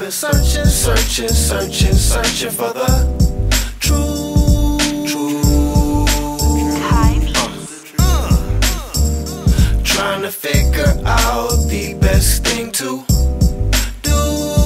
been searching for the truth. Trying to figure out the best thing to do.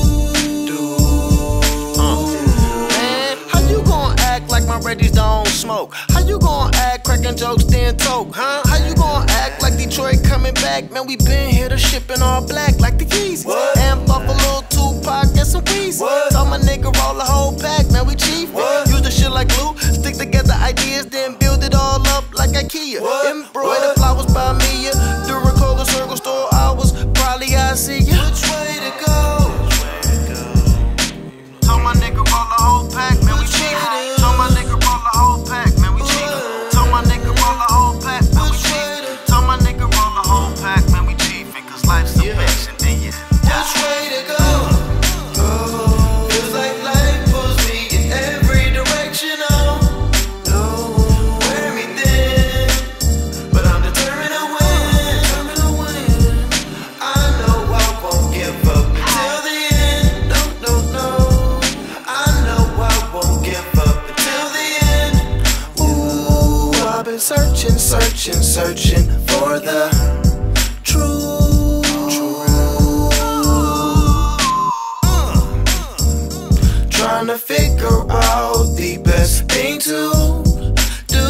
Man, how you gon' act like my Reddies don't smoke? How you gon' act cracking jokes then toke, huh? How you gon' act like Detroit coming back? Man, we been here to ship in all black like the Yeezys. And Buffalo, Tupac, and some Weezy. Tell my nigga roll the whole pack, man, we chief. Use the shit like glue, stick together ideas, then build it all up like IKEA. Embroider flowers by Mia, during Cola Circle store hours, probably I see ya. Which way to go? Tell my nigga roll the whole pack, man, we chief. Tell my nigga roll the whole pack, man, we chief. Tell my nigga roll the whole pack, man, we chief. Tell my nigga roll the whole pack, man, we chief. Cause life's a bitch and then you die. Which way to go? Feels like life pulls me in every direction. Wear me thin, but I'm determined to win. I know I won't give up until the end. No. I know I won't give up until the end. Ooh, I've been searching for the truth. Trying to figure out the best thing to do.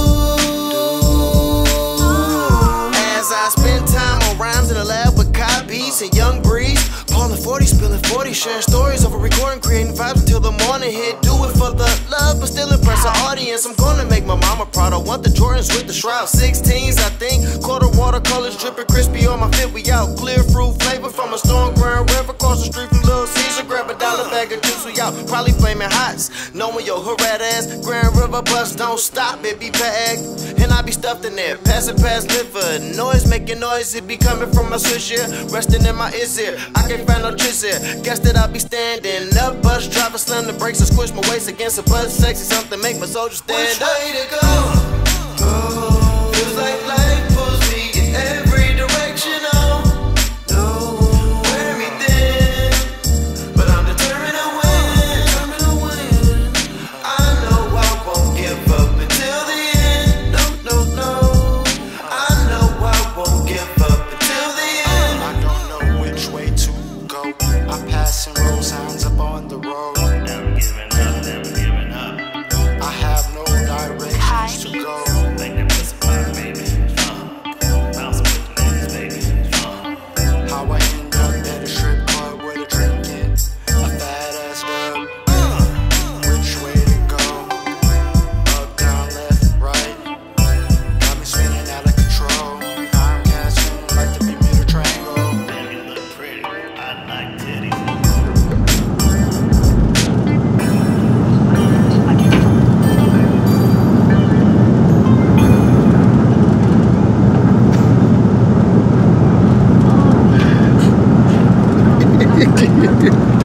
As I spend time on rhymes in the lab with copies and Young Breeze, pulling 40, spilling 40, sharing stories over recording, creating vibes until the morning hit. Do it for the love, but still impress our audience. I'm gonna make my mama proud. I want the Jordans with the shroud. 16s, I think. Quarter watercolors dripping crispy on my fit. We out. Clear fruit flavor from a storm ground river. Across the street from Little Caesar. Grab a dollar bag of juice. We out. Probably flaming hots. Knowing your hood ass. Grand River bus don't stop. It be packed. And I be stuffed in there. Passing past liver. Noise making noise. It be coming from my switch here. Resting in my ears here. I can't find no tricks here. Guess that I be standing up. Bus driver slam the brakes and squish my waist against a bus. Sexy something make my soldiers stand up. Which way to go?